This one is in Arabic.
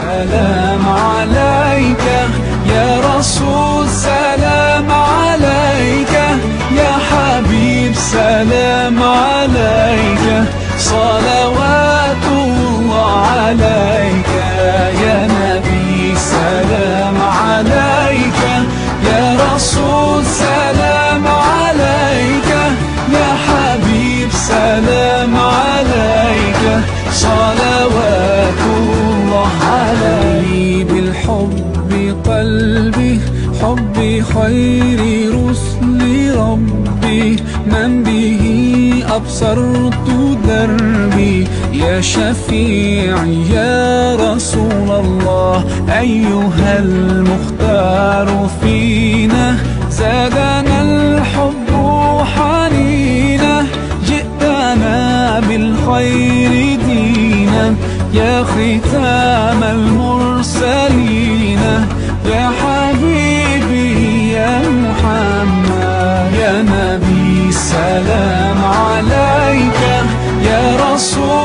سلام عليك يا رسول، سلام عليك يا حبيب، سلام عليك، صلوات الله عليك يا نبي، سلام عليك يا رسول، سلام عليك يا حبيب، سلام عليك، صلوات الله عليك. بالحب قلبي، حبي خير رسل ربي، من به أبصرت دربي، يا شفيعي يا رسول الله، أيها المختار فينا، زادنا الحب حنينا، جئتنا بالخير دينا، يا ختام المرسلين، يا حبيبي يا محمد يا نبي، سلام عليك يا رسول